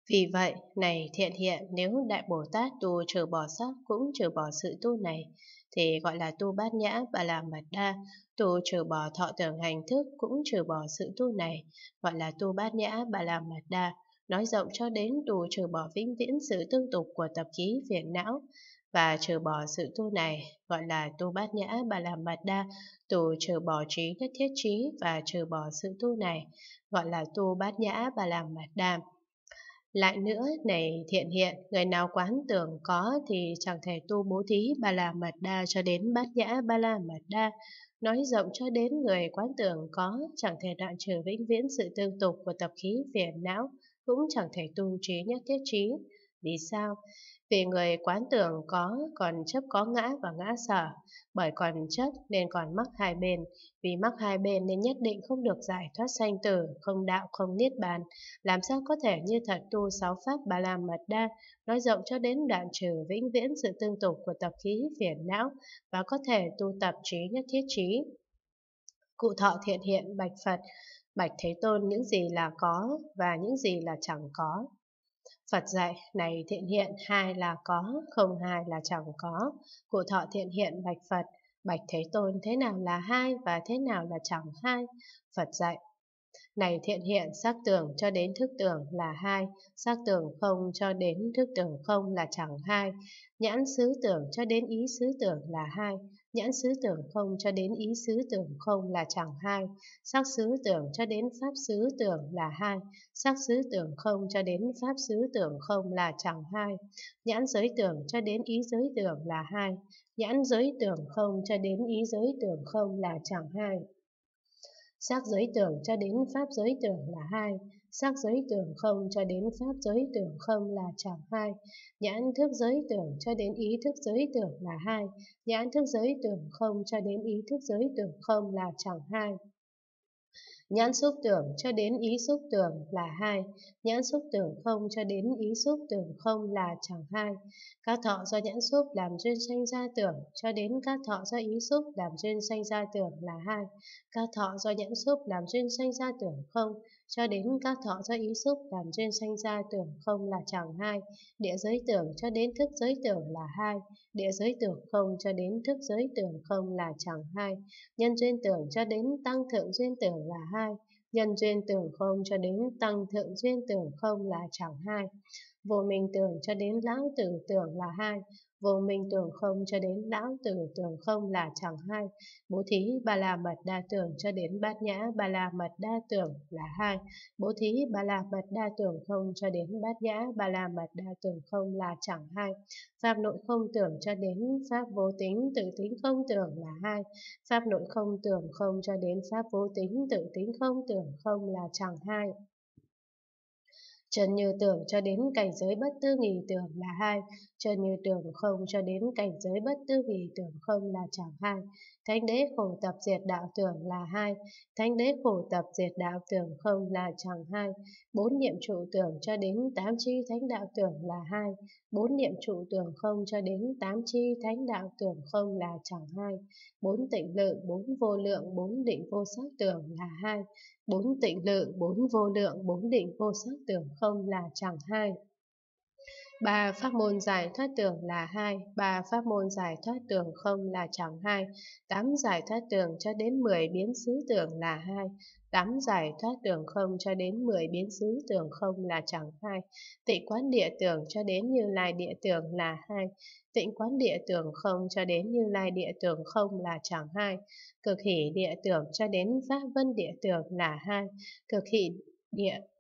Vì vậy, này thiện hiện, nếu Đại Bồ Tát tu trừ bỏ sắc cũng trừ bỏ sự tu này, thì gọi là tu bát nhã ba la mật đa. Tu trừ bỏ thọ tưởng hành thức cũng trừ bỏ sự tu này, gọi là tu bát nhã ba la mật đa. Nói rộng cho đến tu trừ bỏ vĩnh viễn sự tương tục của tập khí phiền não và trừ bỏ sự tu này, gọi là tu bát nhã ba la mật đa. Tu trừ bỏ trí nhất thiết trí và trừ bỏ sự tu này, gọi là tu bát nhã ba la mật đa. Lại nữa, này thiện hiện, người nào quán tưởng có thì chẳng thể tu bố thí ba la mật đa cho đến bát nhã ba la mật đa. Nói rộng cho đến người quán tưởng có, chẳng thể đoạn trừ vĩnh viễn sự tương tục của tập khí phiền não, cũng chẳng thể tu trí nhất thiết trí. Vì sao? Vì người quán tưởng có còn chấp có ngã và ngã sở, bởi còn chấp nên còn mắc hai bên, vì mắc hai bên nên nhất định không được giải thoát sanh tử, không đạo không niết bàn. Làm sao có thể như thật tu sáu pháp ba la mật đa, nói rộng cho đến đoạn trừ vĩnh viễn sự tương tục của tập khí phiền não và có thể tu tập trí nhất thiết trí. Cụ thọ thiện hiện bạch Phật, bạch Thế Tôn những gì là có và những gì là chẳng có. Phật dạy, này thiện hiện, hai là có, không hai là chẳng có. Cụ thọ thiện hiện bạch Phật, bạch Thế Tôn thế nào là hai và thế nào là chẳng hai. Phật dạy, này thiện hiện, sắc tưởng cho đến thức tưởng là hai, sắc tưởng không cho đến thức tưởng không là chẳng hai. Nhãn xứ tưởng cho đến ý xứ tưởng là hai, nhãn xứ tưởng không cho đến ý xứ tưởng không là chẳng hai. Sắc xứ tưởng cho đến pháp xứ tưởng là hai, sắc xứ tưởng không cho đến pháp xứ tưởng không là chẳng hai. Nhãn giới tưởng cho đến ý giới tưởng là hai, nhãn giới tưởng không cho đến ý giới tưởng không là chẳng hai. Sắc giới tưởng cho đến pháp giới tưởng là hai, sắc giới tưởng không cho đến pháp giới tưởng không là chẳng hai. Nhãn thức giới tưởng cho đến ý thức giới tưởng là hai, nhãn thức giới tưởng không cho đến ý thức giới tưởng không là chẳng hai. Nhãn xúc tưởng cho đến ý xúc tưởng là hai, nhãn xúc tưởng không cho đến ý xúc tưởng không là chẳng hai. Các thọ do nhãn xúc làm duyên sanh ra tưởng cho đến các thọ do ý xúc làm duyên sanh ra tưởng là hai. Các thọ do nhãn xúc làm duyên sanh ra tưởng không cho đến các thọ do ý xúc làm duyên sanh ra tưởng không là chẳng hai. Địa giới tưởng cho đến thức giới tưởng là hai, địa giới tưởng không cho đến thức giới tưởng không là chẳng hai. Nhân duyên tưởng cho đến tăng thượng duyên tưởng là hai, nhân duyên tưởng không cho đến tăng thượng duyên tưởng không là chẳng hai. Vô minh tưởng cho đến lão tử tưởng là hai, vô minh tưởng không cho đến lão tử tưởng không là chẳng hai. Bố thí ba la mật đa tưởng cho đến bát nhã ba la mật đa tưởng là hai, bố thí ba la mật đa tưởng không cho đến bát nhã ba la mật đa tưởng không là chẳng hai. Pháp nội không tưởng cho đến pháp vô tính tự tính không tưởng là hai, pháp nội không tưởng không cho đến pháp vô tính tự tính không tưởng không là chẳng hai. Trần như tưởng cho đến cảnh giới bất tư nghì tưởng là hai, trần như tưởng không cho đến cảnh giới bất tư nghì tưởng không là chẳng hai. Thánh đế khổ tập diệt đạo tưởng là hai, thánh đế khổ tập diệt đạo tưởng không là chẳng hai. Bốn niệm trụ tưởng cho đến tám chi thánh đạo tưởng là hai, bốn niệm trụ tưởng không cho đến tám chi thánh đạo tưởng không là chẳng hai. Bốn tịnh lự, bốn vô lượng, bốn định vô sắc tưởng là hai, bốn tịnh lự, bốn vô lượng, bốn định vô sắc tưởng không là chẳng hai. Ba pháp môn giải thoát tưởng là hai, ba pháp môn giải thoát tưởng không là chẳng hai. Tám giải thoát tưởng cho đến 10 biến xứ tưởng là hai, tám giải thoát tưởng không cho đến 10 biến xứ tưởng không là chẳng hai. Tịnh quán địa tưởng cho đến Như Lai địa tưởng là hai, tịnh quán địa tưởng không cho đến Như Lai địa tưởng không là chẳng hai. Cực hỷ địa tưởng cho đến Pháp Vân địa tưởng là hai, cực hỷ địa